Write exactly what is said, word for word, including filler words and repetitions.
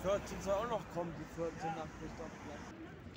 vierzehn soll auch noch kommen, die vierzehn nach Christoph Platz.